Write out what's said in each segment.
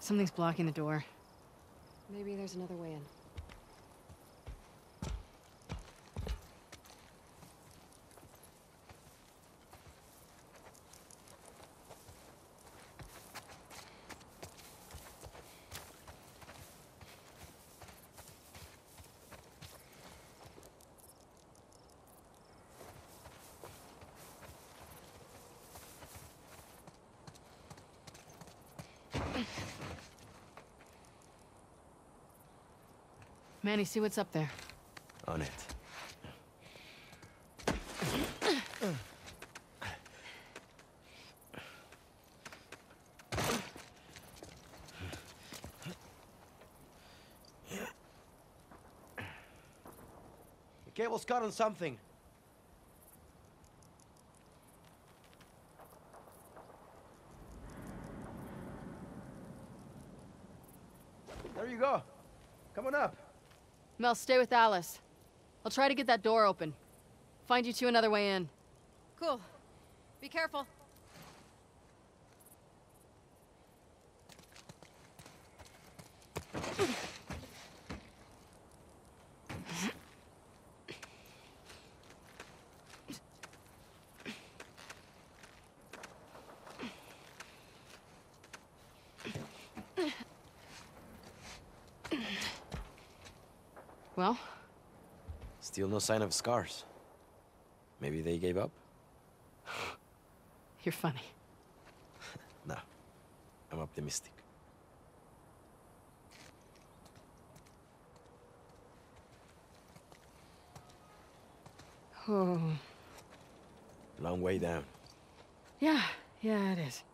Something's blocking the door. Maybe there's another way in. Manny, see what's up there. On it. The cable's caught on something. There you go. Come on up. Mel, stay with Alice. I'll try to get that door open. Find you two another way in. Cool. Be careful. Well? Still no sign of scars. Maybe they gave up? You're funny. No. I'm optimistic. Oh. Long way down. Yeah, it is.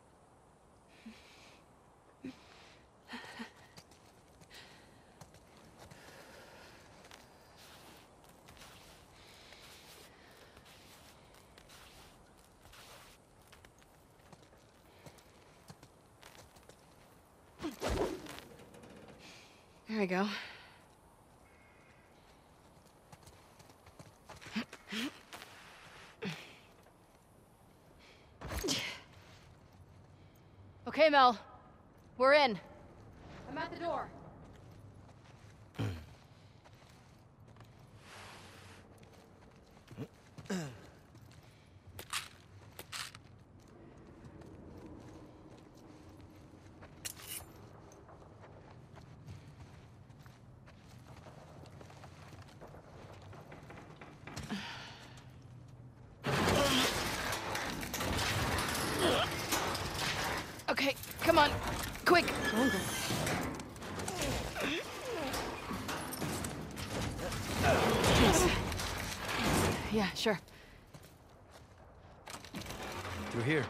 There we go. Okay, Mel. We're in. I'm at the door. Okay, come on. Quick. Yeah, sure. Through here.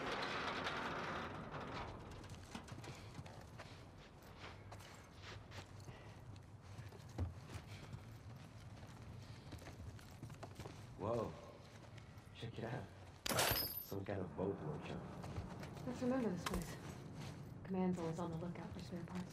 Whoa. Check it out. Some kind of boat workshop. Let's remember this place. Command's always on the lookout for spare parts.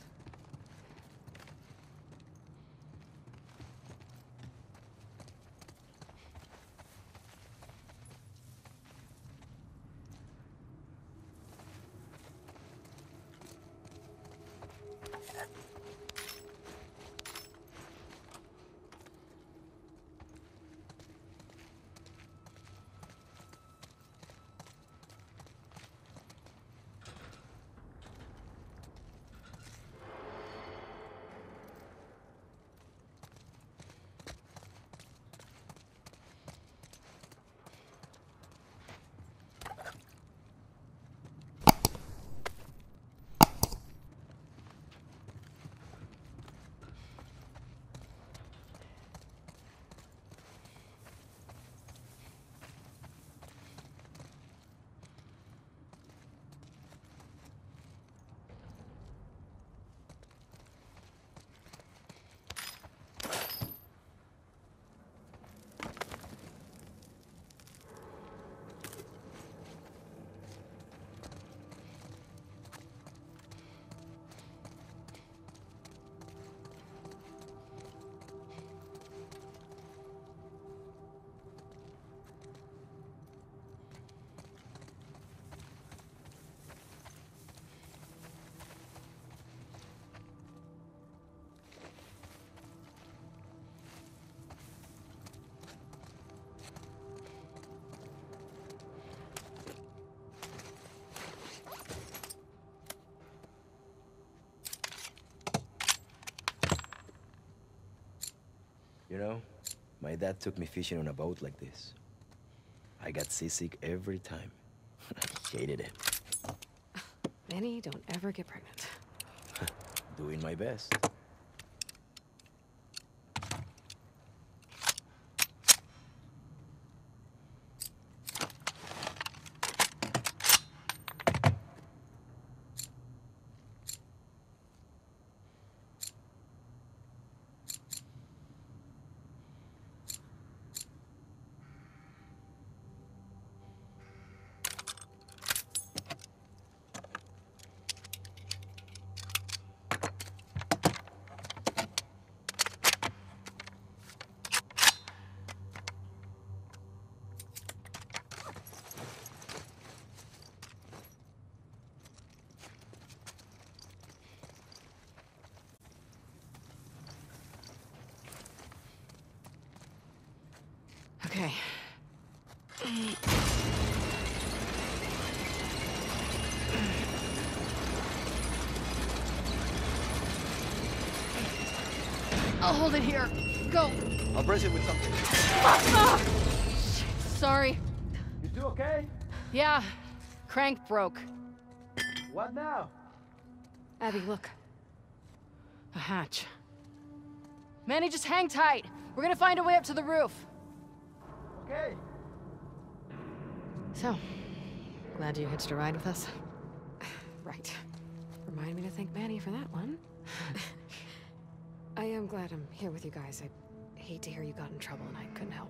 You know, my dad took me fishing on a boat like this. I got seasick every time. I hated it. Manny, don't ever get pregnant. Doing my best. Okay. I'll hold it here. Go. I'll brace it with something. Ah! Sorry. You two okay? Yeah. Crank broke. What now? Abby, look. A hatch. Manny, just hang tight. We're gonna find a way up to the roof. Okay. So, glad you hitched a ride with us? Right. Remind me to thank Manny for that one. I am glad I'm here with you guys. I hate to hear you got in trouble and I couldn't help.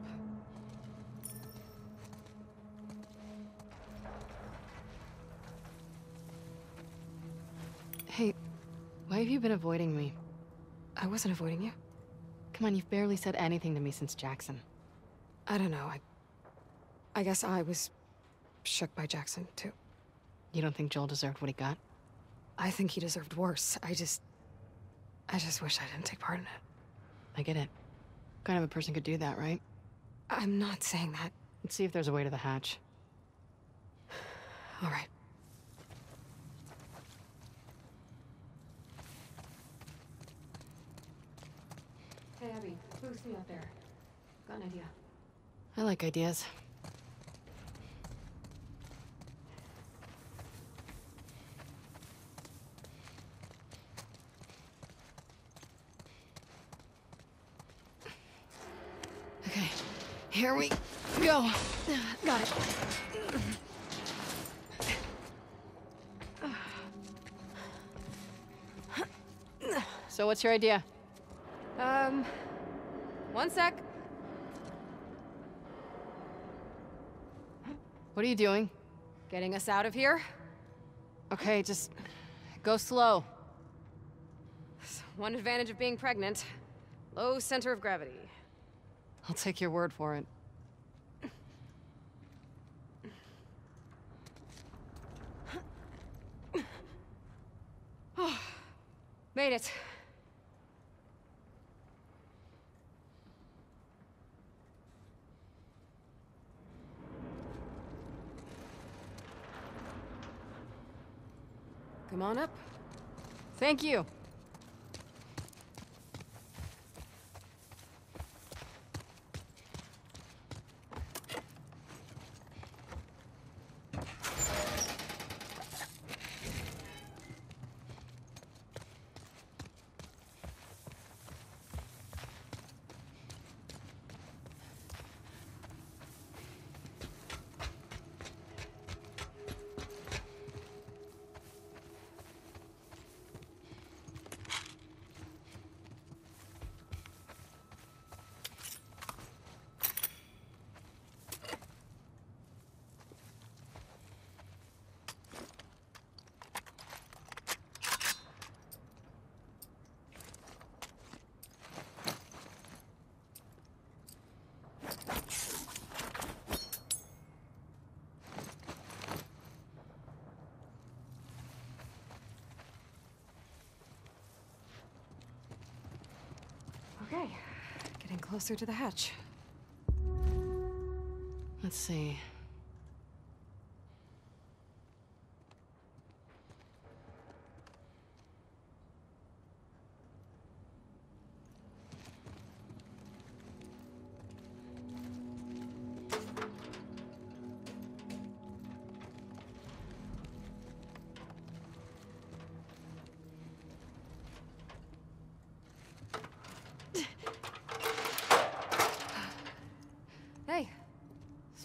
Hey, why have you been avoiding me? I wasn't avoiding you. Come on, you've barely said anything to me since Jackson. I don't know. I guess I was shook by Jackson, too. You don't think Joel deserved what he got? I think he deserved worse. I just wish I didn't take part in it. I get it. What kind of a person could do that, right? I'm not saying that. Let's see if there's a way to the hatch. All right. Hey, Abby, boost me up there. Got an idea. I like ideas. Okay, here we go. Got it. So what's your idea? One sec. What are you doing? Getting us out of here? Okay, just go slow. One advantage of being pregnant. Low center of gravity. I'll take your word for it. Oh, made it. Come on up. Thank you. Okay, getting closer to the hatch. Let's see.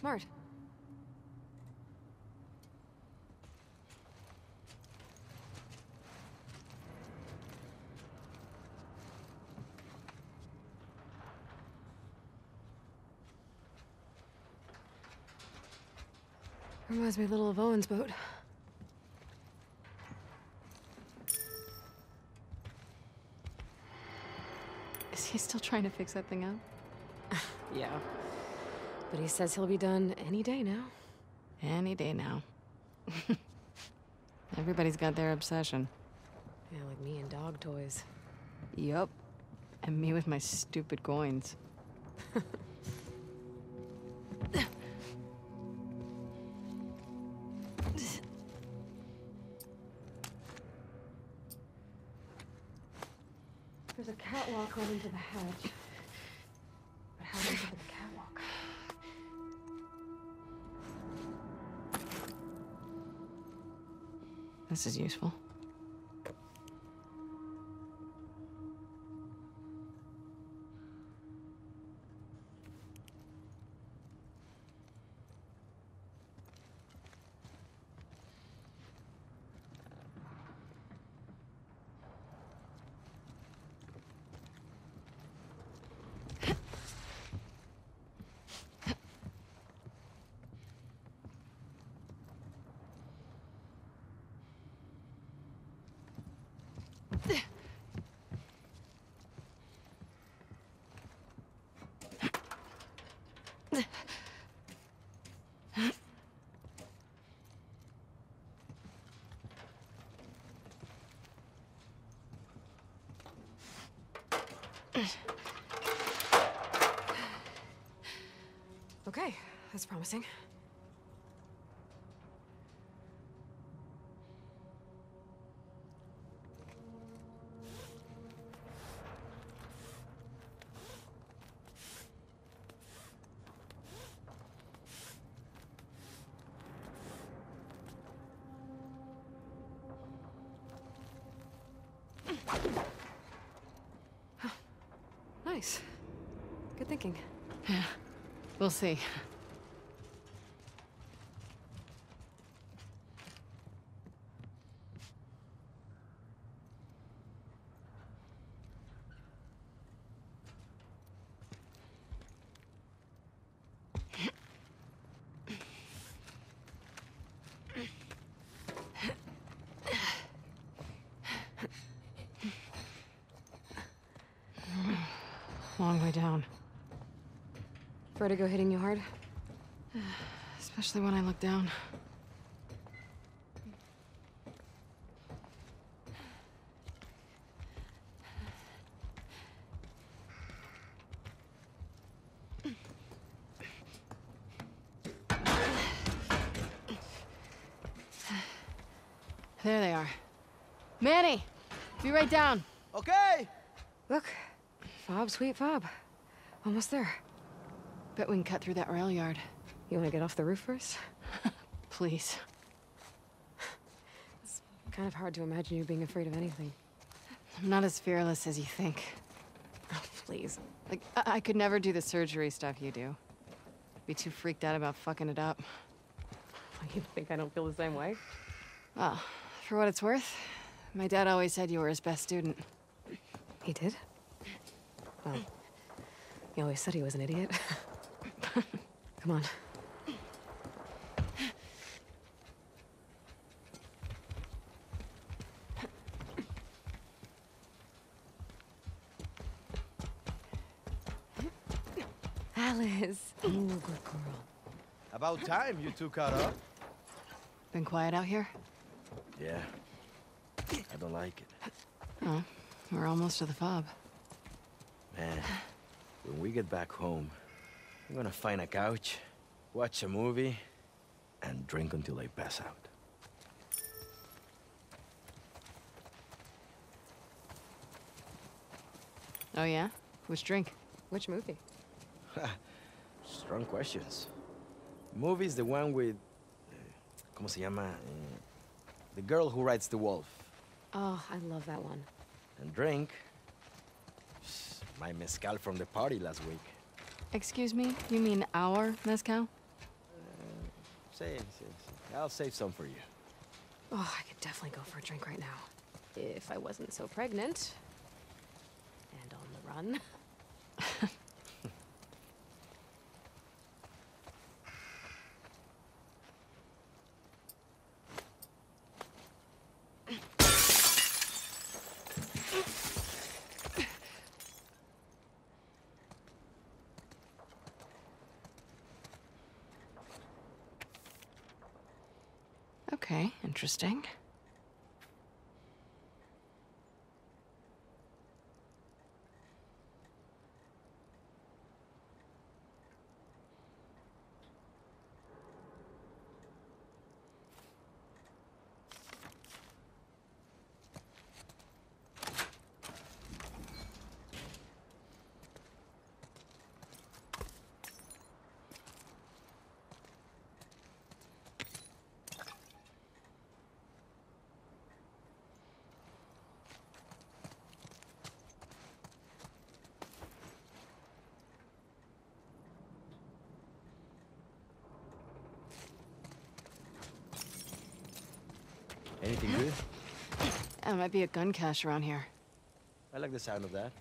Smart. Reminds me a little of Owen's boat. Is he still trying to fix that thing up? Yeah. But he says he'll be done any day now. Any day now. Everybody's got their obsession. Yeah, like me and dog toys. Yup. And me with my stupid coins. There's a catwalk running to the hatch. But how do I get to the catwalk? This is useful. Okay, that's promising. Nice. Good thinking. Yeah. We'll see. Long way down. Vertigo hitting you hard? Especially when I look down. There they are. Manny! Be right down. Okay! Look. Fob, sweet fob. Almost there. Bet we can cut through that rail yard. You want to get off the roof first? Please. It's kind of hard to imagine you being afraid of anything. I'm not as fearless as you think. Oh, please. Like, I could never do the surgery stuff you do. Be too freaked out about fucking it up. You think I don't feel the same way? Well, for what it's worth, my dad always said you were his best student. He did? Well, he always said he was an idiot. Come on. Alice. Oh, good girl. About time you two caught up. Been quiet out here? Yeah. I don't like it. Oh, we're almost to the fob. Man, when we get back home, I'm gonna find a couch, watch a movie, and drink until I pass out. Oh yeah? Which drink? Which movie? Strong questions. Movie's the one with... ¿Cómo se llama? The girl who rides the wolf. Oh, I love that one. And drink... my mezcal from the party last week. Excuse me? You mean our mezcal? Save. I'll save some for you. Oh, I could definitely go for a drink right now. If I wasn't so pregnant. And on the run. Okay, interesting. Anything good? There might be a gun cache around here. I like the sound of that.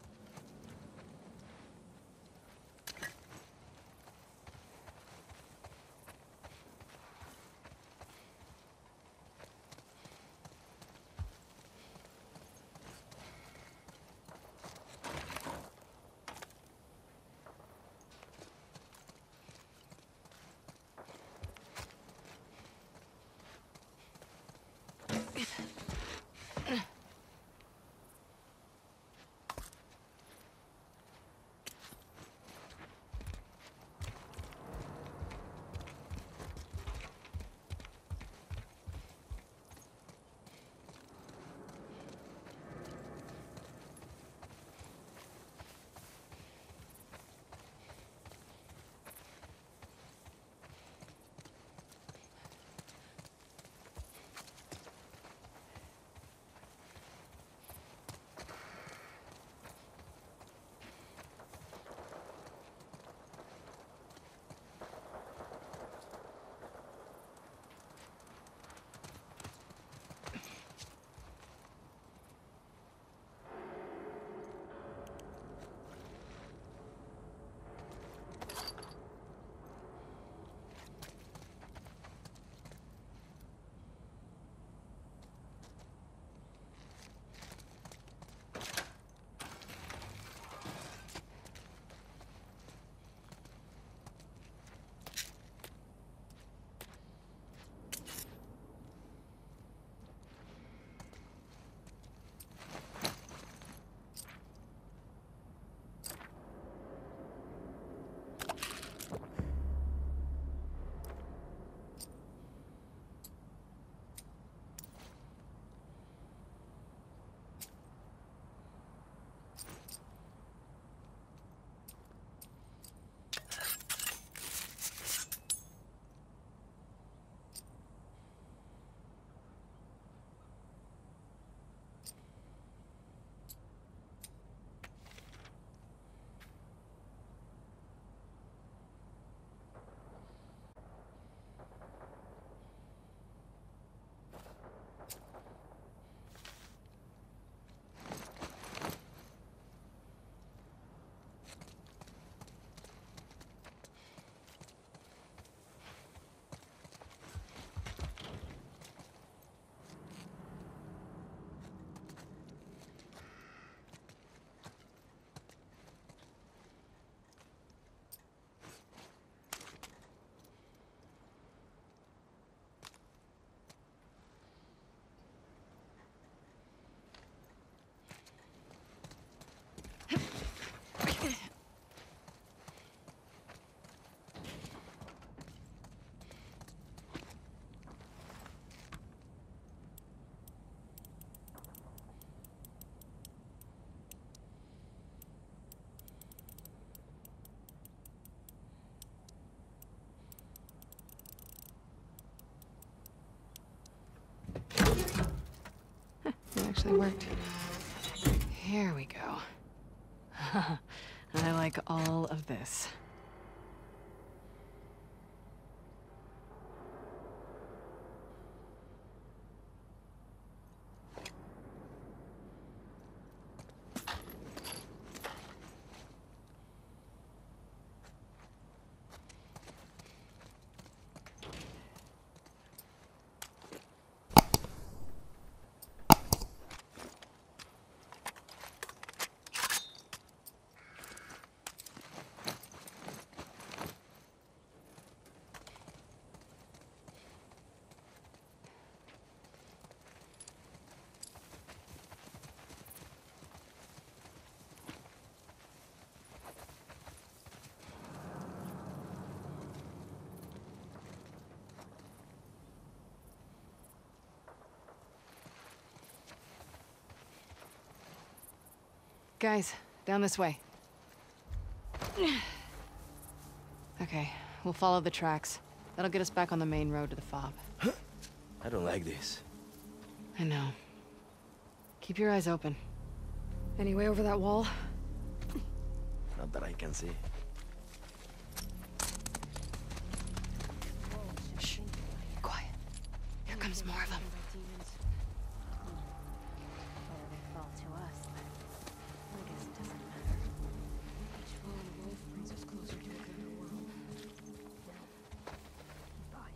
It actually worked. Here we go. I like all of this. Guys, down this way. Okay, we'll follow the tracks. That'll get us back on the main road to the fob. I don't like this. I know. Keep your eyes open. Any way over that wall? Not that I can see. Shh. Quiet. Here comes more of them. Whether they fall to us, I guess it doesn't matter. Each fallen wolf brings us closer to a better world. Bye.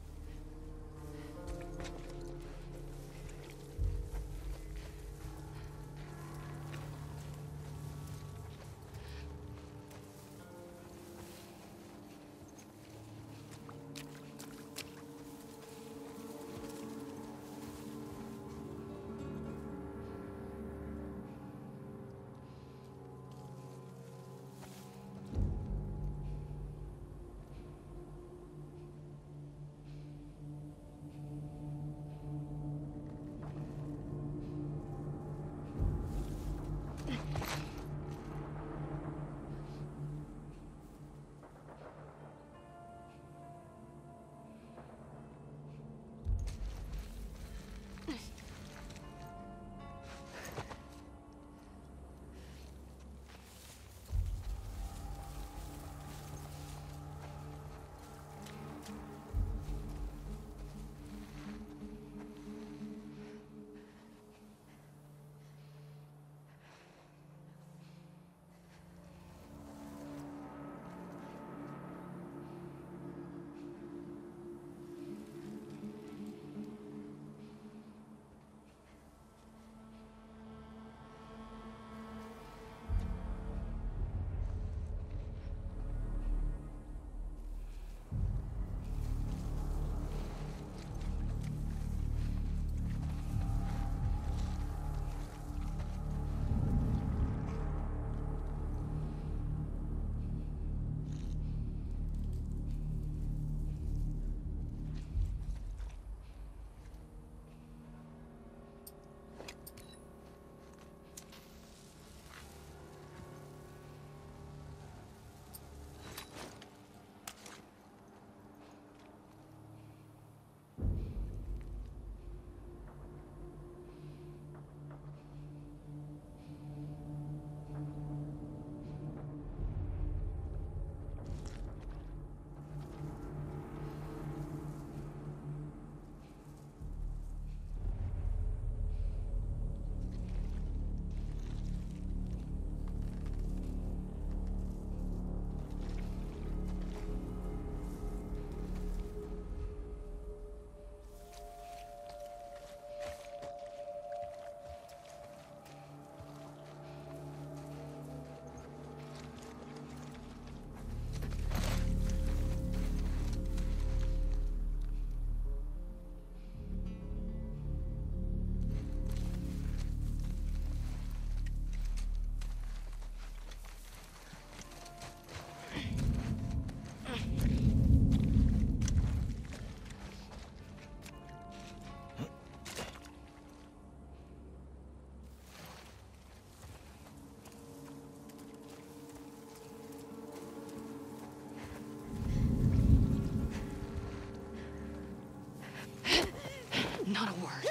Not a word.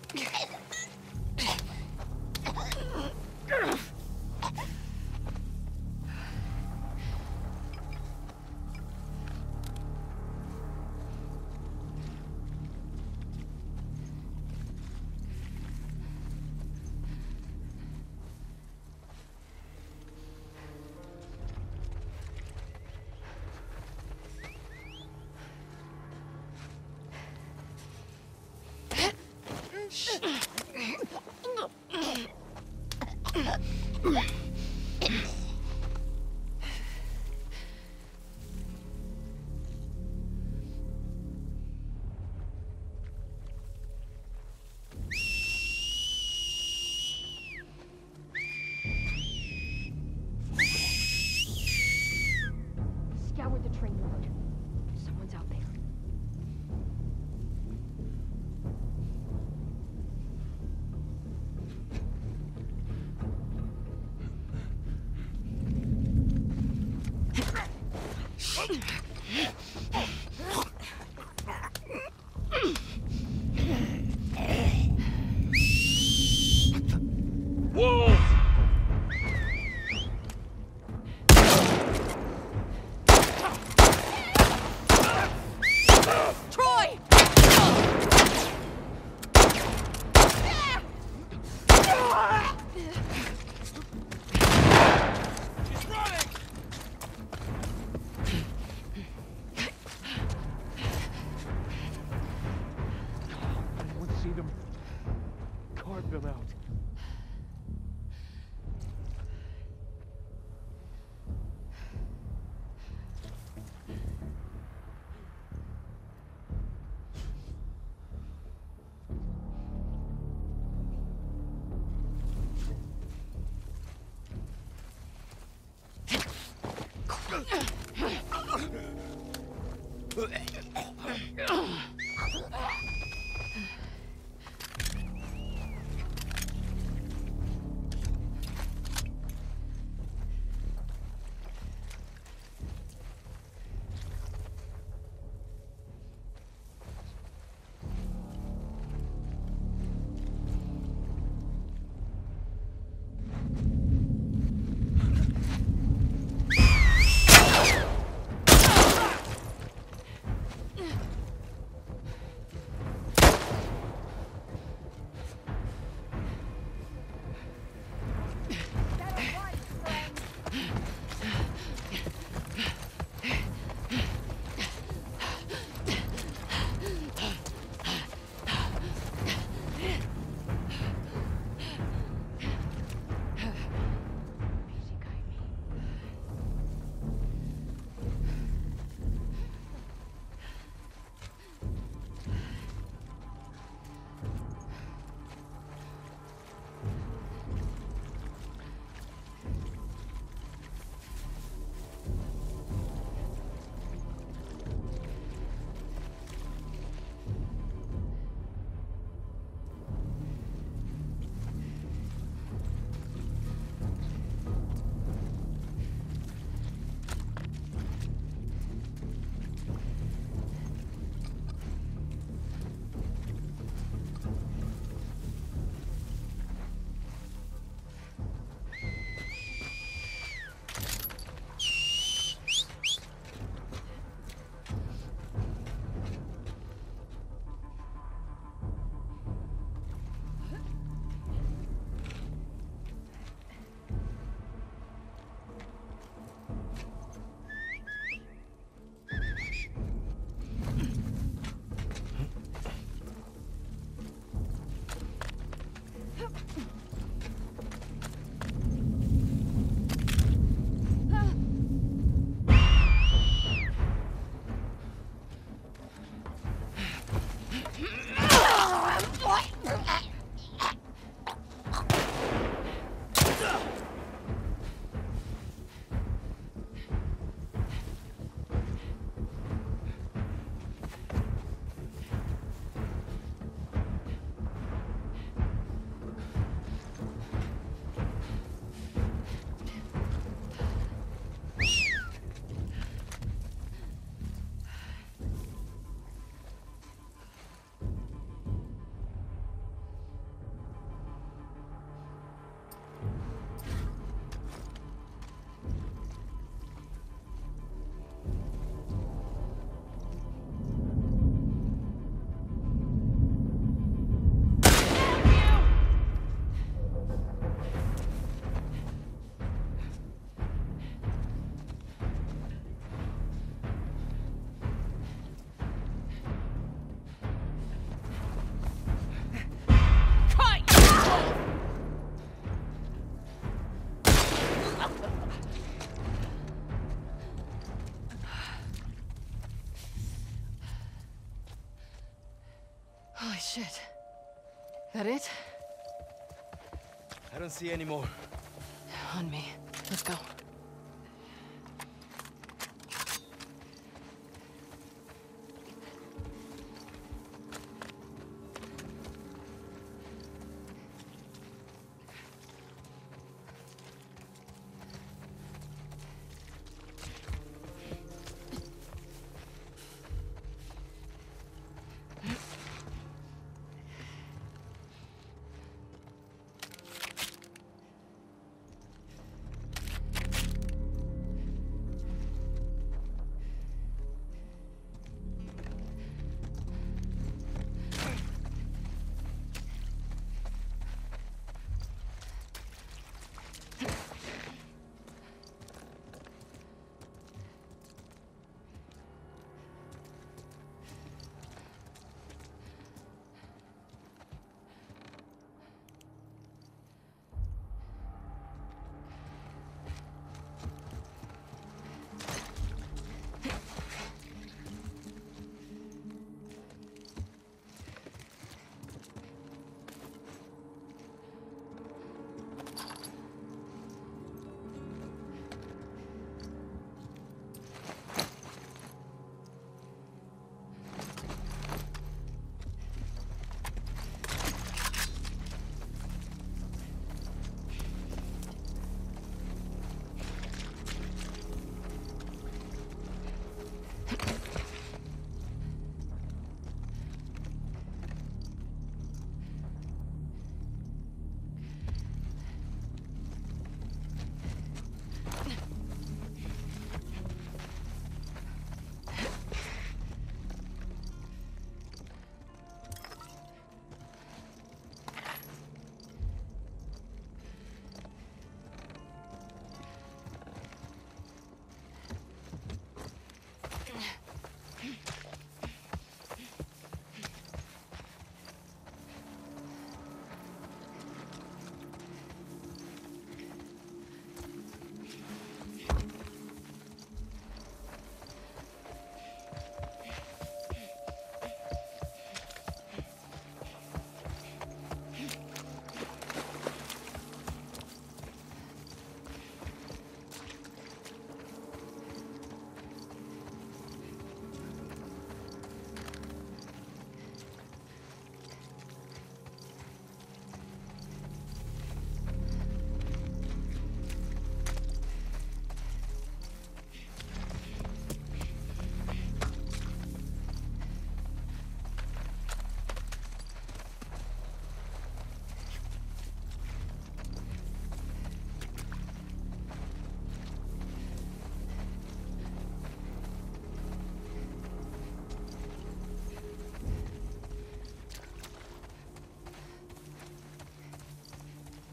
Scour the train road. Someone's out there. Holy shit. That it? I don't see any more. On me. Let's go.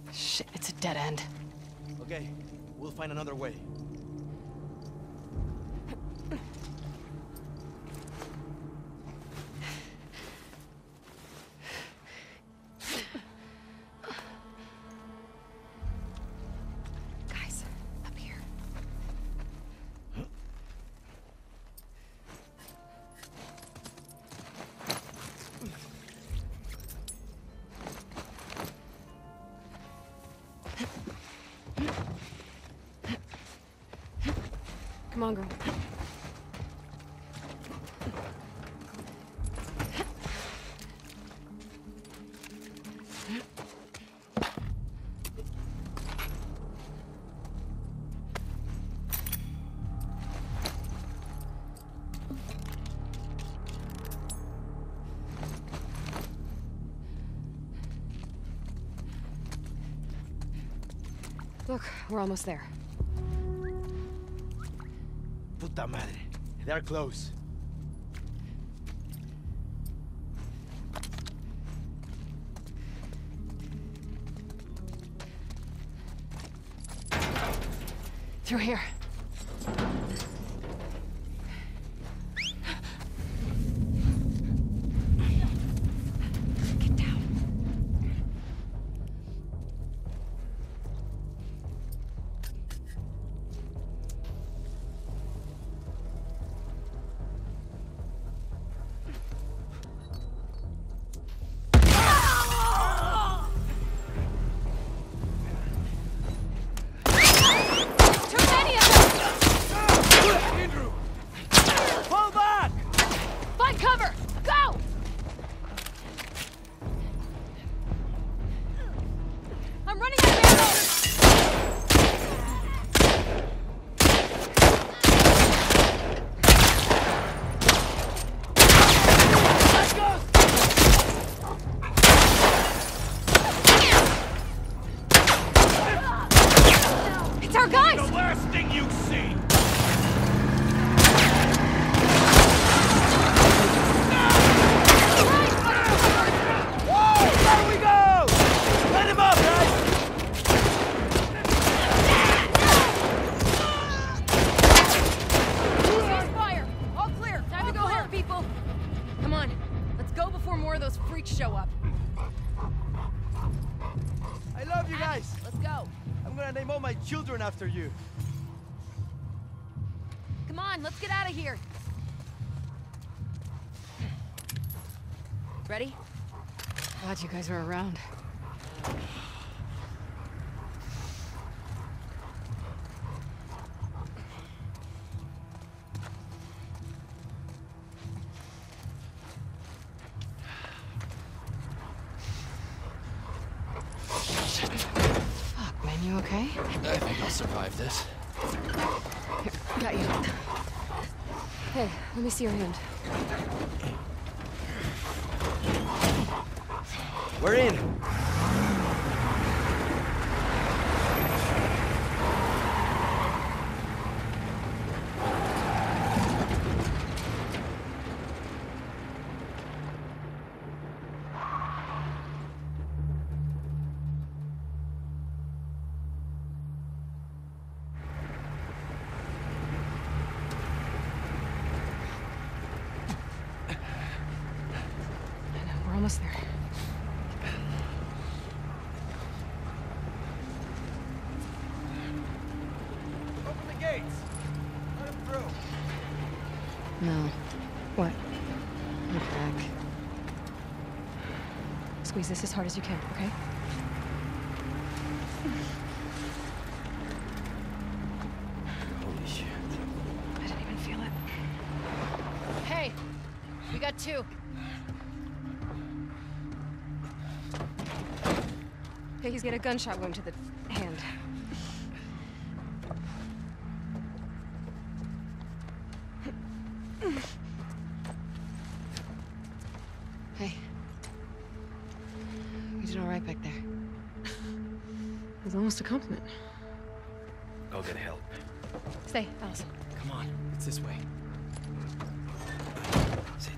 Shit, it's a dead end. Okay, we'll find another way. Guys, up here. Come on, girl. Look, we're almost there. Puta madre. They're close. Through here. Get down. Find cover! Go! I'm running out of ammo! Let's go! It's our guys! The last thing you see! There we go! Let him up, guys! Ceasefire! All clear! Time to go home, people! Come on, let's go before more of those freaks show up. I love you guys! Let's go! I'm gonna name all my children after you. Come on, let's get out of here! Ready? Glad you guys were around. Fuck, man, you okay? I think I'll survive this. Here, got you. Hey, let me see your hand. We're in. We're almost there. Open the gates. Let him through. No. What? Look back. Squeeze this as hard as you can, okay? Holy shit. I didn't even feel it. Hey! We got two. Hey, he's got a gunshot wound to the hand. Hey. You did all right back there. It was almost a compliment. Go get help. Stay, Alice. Come on, it's this way. Sit.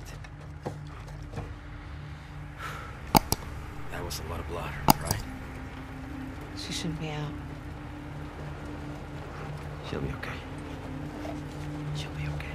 That was a lot of blood, right? She shouldn't be out. She'll be okay. She'll be okay.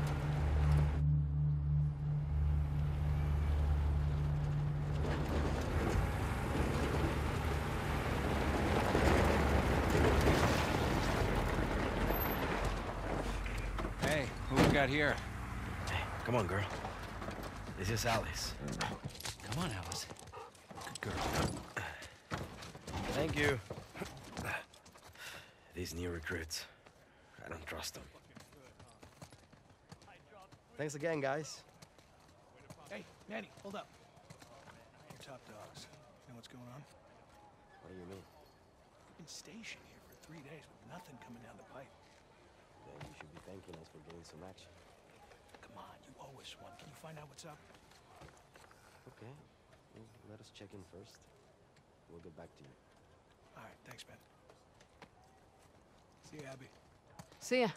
Hey, who we got here? Hey, come on, girl. This is Alice. Come on, Alice. Good girl. Thank you. These new recruits, I don't trust them. Thanks again, guys. Hey, Manny, hold up. You're top dogs. You know what's going on? What do you mean? We've been stationed here for 3 days with nothing coming down the pipe. Then you should be thanking us for getting some action. Come on, you owe us one. Can you find out what's up? Okay. Well, let us check in first. We'll get back to you. All right, thanks, man. See you, Abby. See ya.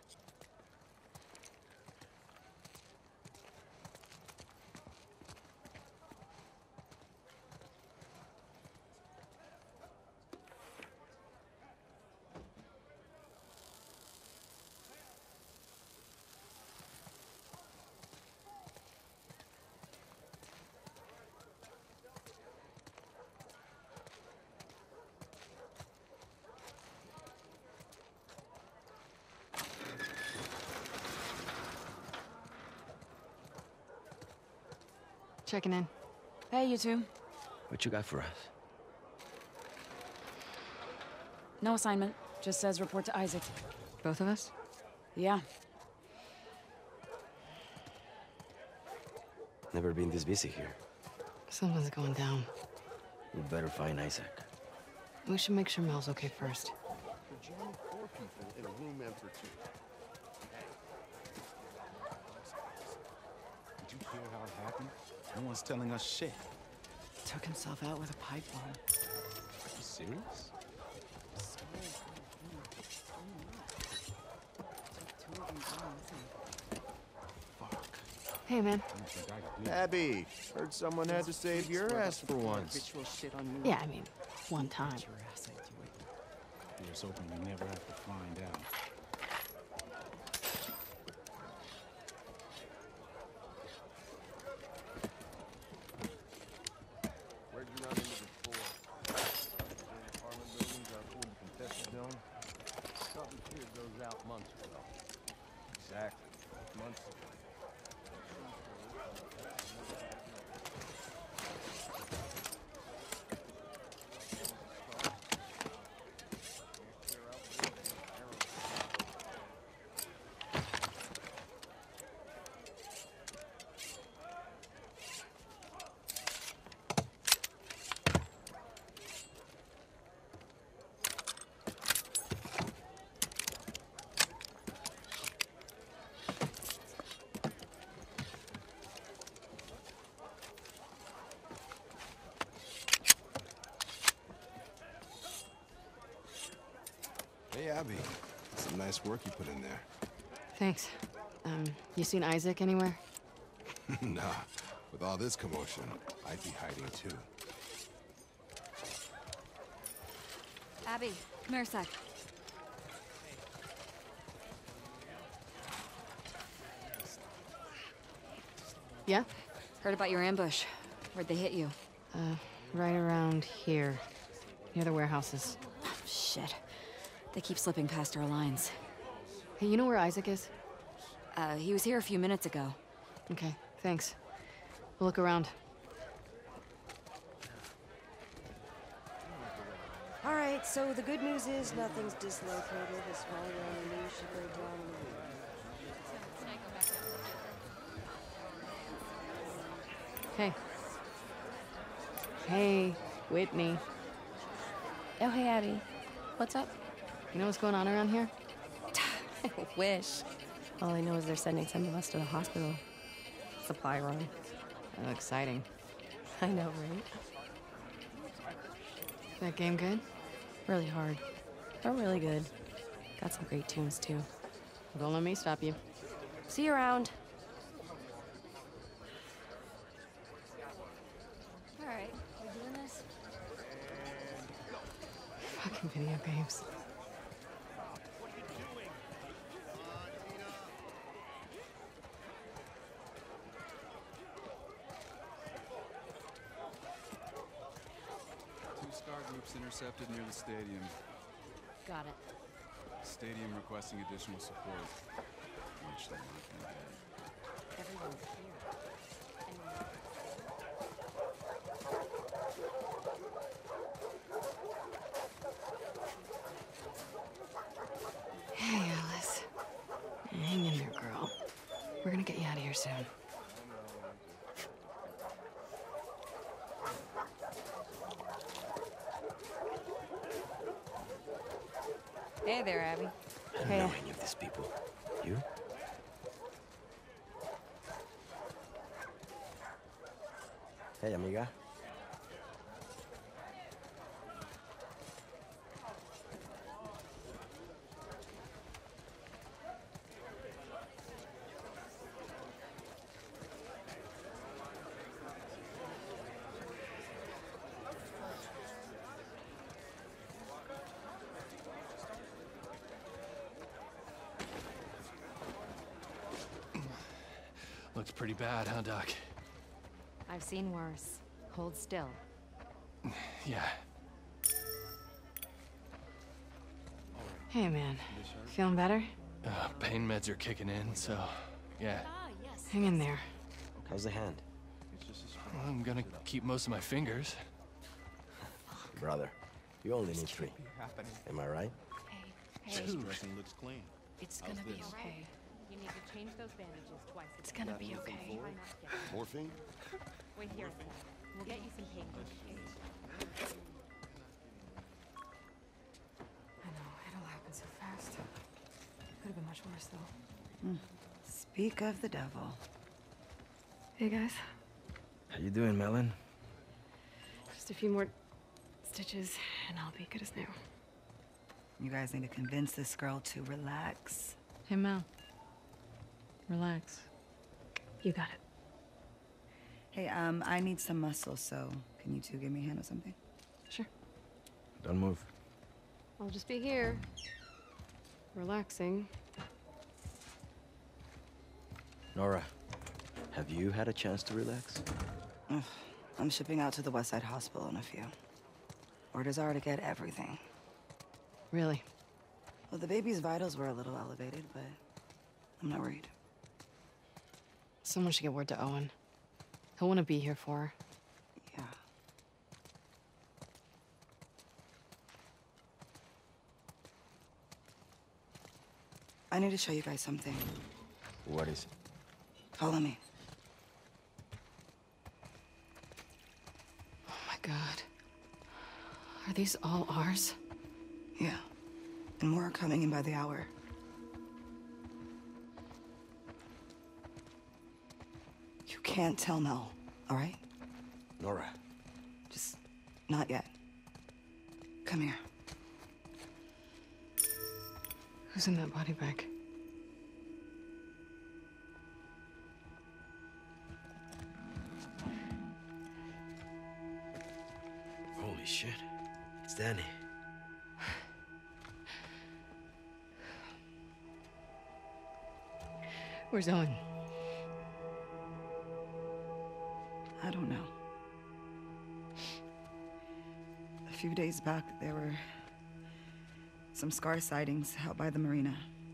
Checking in. Hey, you two. What you got for us? No assignment. Just says report to Isaac. Both of us? Yeah. Never been this busy here. Something's going down. We better find Isaac. We should make sure Mel's okay first. We're jamming 4 people in a room meant for 2. Did you hear how it happened? No one's telling us shit. Took himself out with a pipe bomb. Are you serious? Fuck. Hey, man. I don't think I could do Abby, heard someone had to save your ass for once. Yeah, I mean, one time. Here's hoping we never have to find out. Where'd you run into before? In apartment buildings out in the contested zone? Something here goes out months ago. Exactly. Months ago. Hey, Abby. Some nice work you put in there. Thanks. You seen Isaac anywhere? Nah. With all this commotion, I'd be hiding too. Abby, come here a sec. Yeah? Heard about your ambush. Where'd they hit you? Right around here. Near the warehouses. Shit. They keep slipping past our lines. Hey, you know where Isaac is? He was here a few minutes ago. Okay, thanks. We'll look around. All right, so the good news is nothing's dislocated. A small round knee should break down in a week. Hey. Hey, Whitney. Oh, hey, Abby. What's up? You know what's going on around here? I wish. All I know is they're sending some of us to the hospital. Supply run. Oh, exciting. I know, right? That game good? Really hard. But really good. Got some great tunes, too. Don't let me stop you. See you around. All right, we doing this? Fuck Video games. Two scar groups intercepted near the stadium. Got it. Stadium requesting additional support. Which they're not gonna get. Everyone's here. Hey, Alice. Hang in there, girl. We're gonna get you out of here soon. Hey there, Abby. I don't know any of these people. You? Hey, amiga. Looks pretty bad, huh, Doc? I've seen worse. Hold still. Yeah. Hey, man. Feeling better? Pain meds are kicking in, so yeah. Hang in there. How's the hand? Well, I'm gonna keep most of my fingers. Brother, you only need 3. Am I right? Hey, Two. Dressing looks clean. It's gonna be okay. you need to change those bandages twice. It's gonna be okay. Try not to get hurt. Morphine? Wait here a sec. We'll get you some painkillers. I know, it all happened so fast. Could have been much worse, though. Speak of the devil. Hey, guys. How you doing, Melon? Just a few more stitches, and I'll be good as new. You guys need to convince this girl to relax. Hey, Mel. Relax. You got it. Hey, I need some muscle, so can you two give me a hand with something? Sure. Don't move. I'll just be here. Relaxing. Nora, have you had a chance to relax? Ugh, I'm shipping out to the West Side Hospital in a few. Orders are to get everything. Really? Well, the baby's vitals were a little elevated, but I'm not worried. Someone should get word to Owen. He'll want to be here for her. Yeah. I need to show you guys something. What is it? Follow me. Oh my god. Are these all ours? Yeah. And more are coming in by the hour. You can't tell Mel, all right? Nora. Just not yet. Come here. Who's in that body bag? Holy shit. It's Danny. Where's Owen? I don't know. A few days back, there were some scar sightings out by the marina.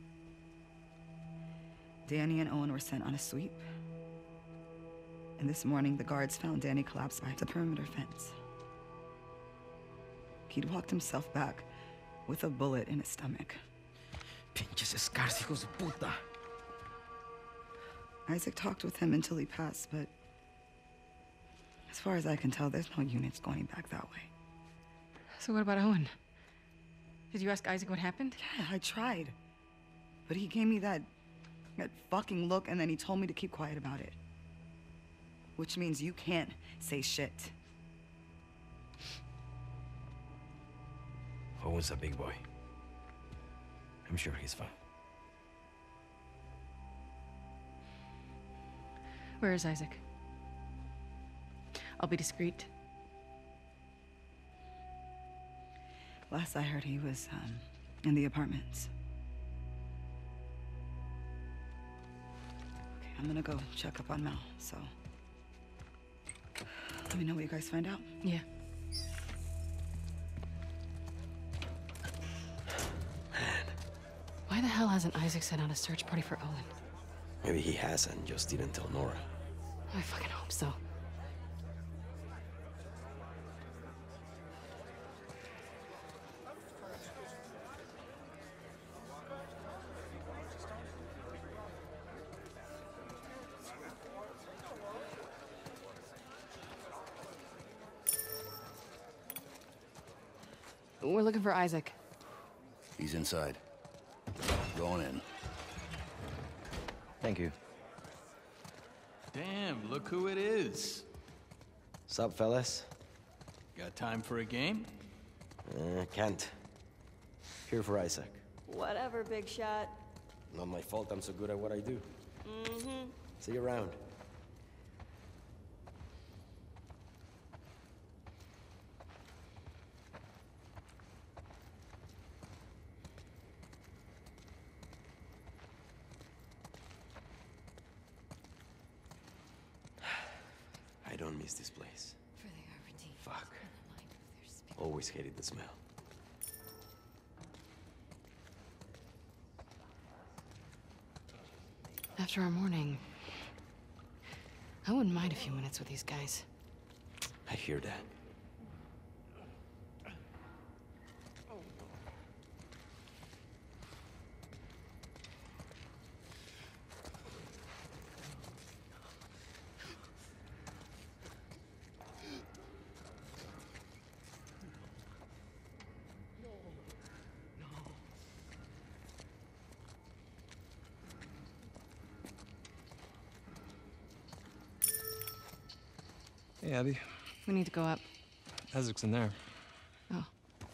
Danny and Owen were sent on a sweep. And this morning, the guards found Danny collapsed by the perimeter fence. He'd walked himself back with a bullet in his stomach. Pinches scars, hijos de puta. Isaac talked with him until he passed, but as far as I can tell, there's no units going back that way. So what about Owen? Did you ask Isaac what happened? Yeah, I tried. But he gave me that fucking look, and then he told me to keep quiet about it. Which means you can't say shit. Owen's a big boy. I'm sure he's fine. Where is Isaac? I'll be discreet. Last I heard, he was, in the apartments. Okay, I'm gonna go check up on Mel, so... Let me know what you guys find out. Yeah. Why the hell hasn't Isaac sent out a search party for Owen? Maybe he has and just didn't tell Nora. I fucking hope so. We're looking for Isaac. He's inside. Going in. Thank you. Damn, look who it is. Sup, fellas? Got time for a game? Can't. Here for Isaac. Whatever, big shot. Not my fault I'm so good at what I do. Mm-hmm. See you around. I don't miss this place. Fuck. Always hated the smell. After our morning, I wouldn't mind a few minutes with these guys. I hear that. Hey, Abby. We need to go up. Isaac's in there. Oh.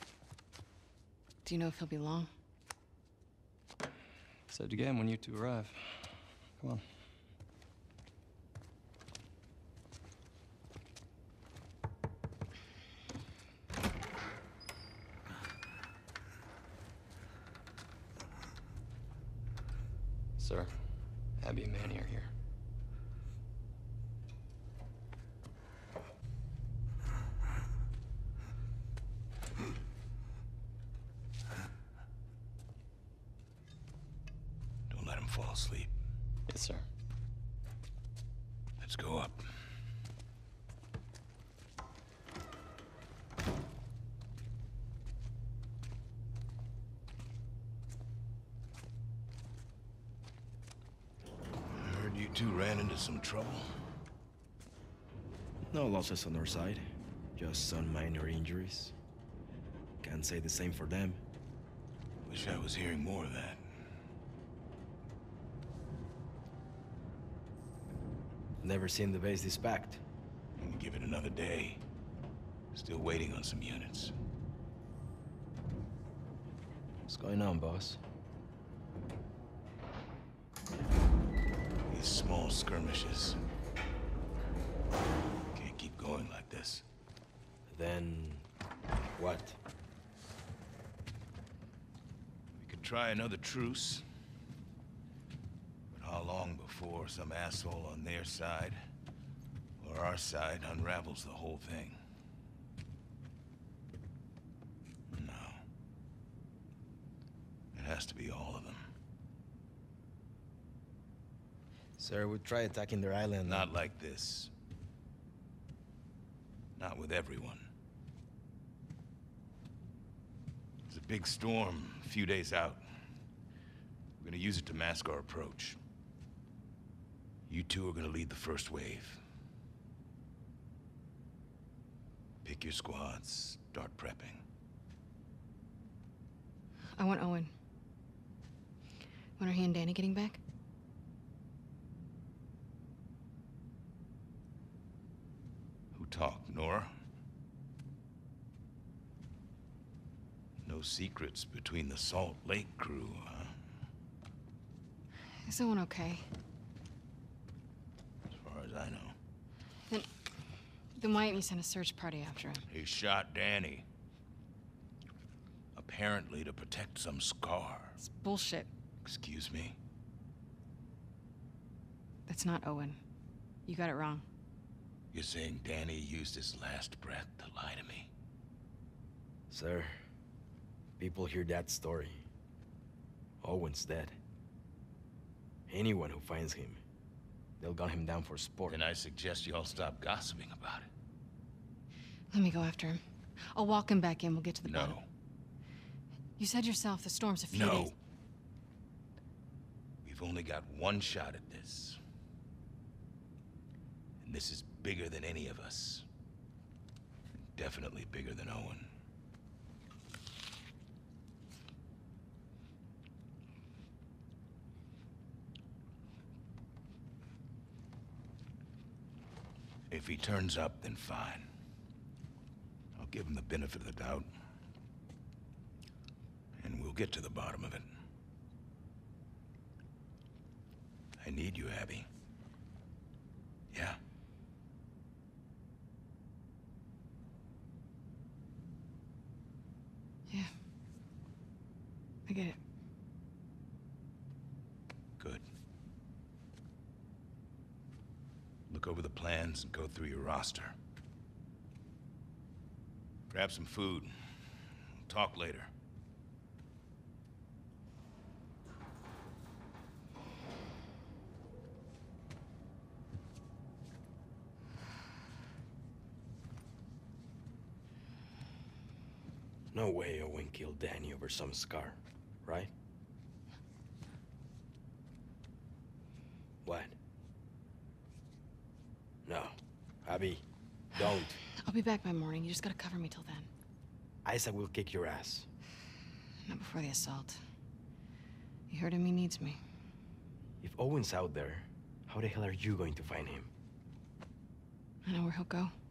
Do you know if he'll be long? Said to get him when you two arrive. Come on. Sir, Abby and Manny are here. Fall asleep. Yes, sir. Let's go up. I heard you two ran into some trouble. No losses on our side. Just some minor injuries. Can't say the same for them. Wish I was hearing more of that. Never seen the base this packed. And give it another day. Still waiting on some units. What's going on, boss? These small skirmishes. Can't keep going like this. Then... what? We could try another truce. How long before some asshole on their side, or our side, unravels the whole thing? No. It has to be all of them. Sir, we try attacking their island. Not like this. Not with everyone. There's a big storm a few days out. We're gonna use it to mask our approach. You two are gonna lead the first wave. Pick your squads, start prepping. I want Owen. When are he and Danny getting back? Who talked, Nora? No secrets between the Salt Lake crew, huh? Is Owen okay? As far as I know. Then why didn't you send a search party after him? He shot Danny. Apparently to protect some scar. It's bullshit. Excuse me? That's not Owen. You got it wrong. You're saying Danny used his last breath to lie to me? Sir, people hear that story. Owen's dead. Anyone who finds him, they'll gun him down for sport. Then I suggest you all stop gossiping about it. Let me go after him. I'll walk him back in. We'll get to the bottom. No. You said yourself the storm's a few No. days. We've only got one shot at this. And this is bigger than any of us. Definitely bigger than Owen. If he turns up, then fine. I'll give him the benefit of the doubt. And we'll get to the bottom of it. I need you, Abby. Yeah? Yeah. I get it. Good. Look over the plans and go through your roster. Grab some food. We'll talk later. No way Owen killed Danny over some scar, right? What? No. Abby, don't. I'll be back by morning. You just gotta cover me till then. Isaac will kick your ass. Not before the assault. You heard him, he needs me. If Owen's out there, how the hell are you going to find him? I know where he'll go.